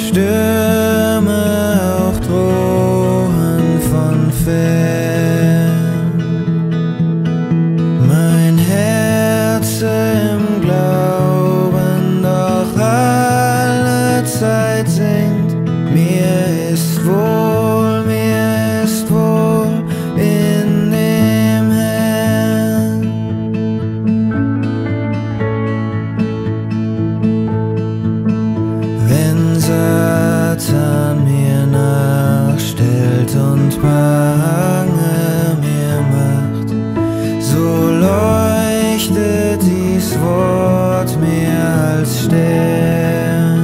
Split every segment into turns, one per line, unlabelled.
Stürme auch drohen von fern. Mein Herz im Glauben doch alle Zeit singt, mir ist wohl in dem Herrn. Wenn Satan mir nachstellt und Bange mir macht, so leuchtet dies Wort mir als Stern.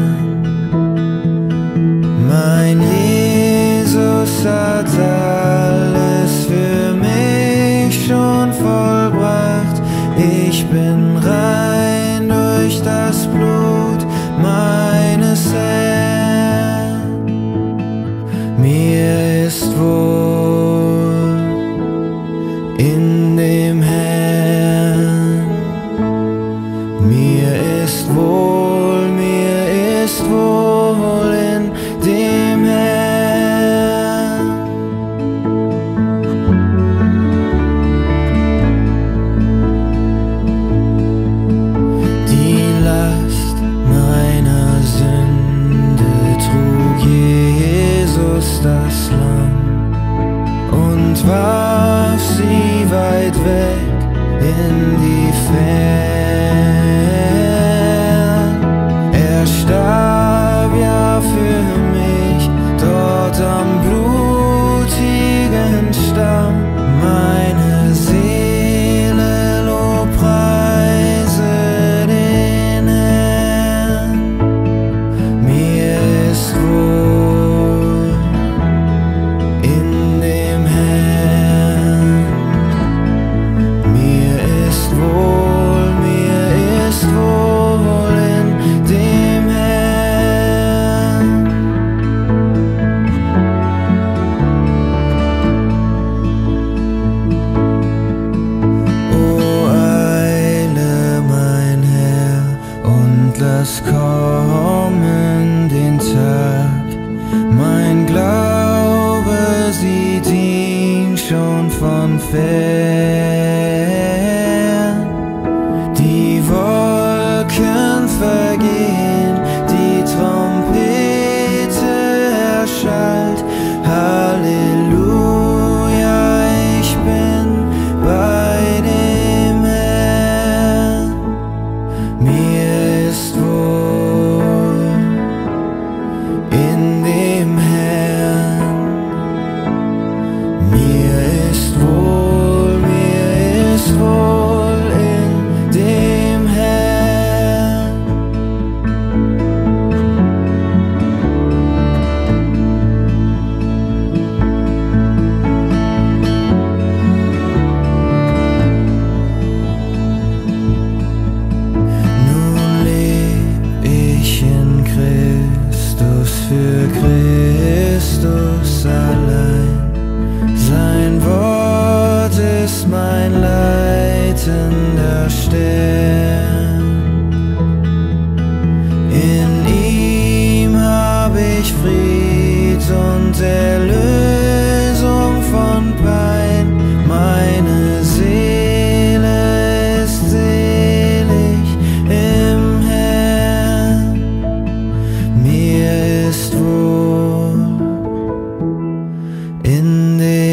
Mein Jesus hat alles für mich schon vollbracht. Ich bin rein durch das Blut meines Herrn. Mir ist wohl in dem Herrn. Mir ist wohl in dem Herrn. Die Last meiner Sünde trug Jesus das Lamm und warf sie weit weg in die Fern. Er starb ja für mich dort am blutigen Stamm. Meine Seele lobpreise den Herrn. Mir ist wohl in dem Herrn. Mir ist wohl in dem Herrn. O eile, mein Herr, und lass kommen den Tag. Mein Glaube sieht ihn schon von fern. Die Wolken vergehen, die Trompete erschallt. Halleluja, ich bin bei dem Herrn. Mir ist wohl in dem Herrn. Mir ist wohl in dem Herrn. Nun leb ich in Christus, für Christus allein. Sein Wort ist mein leitender Stern. In ihm hab ich Fried und Erlösung von Pein. Meine Seele ist selig im Herrn. Mir ist wohl in dem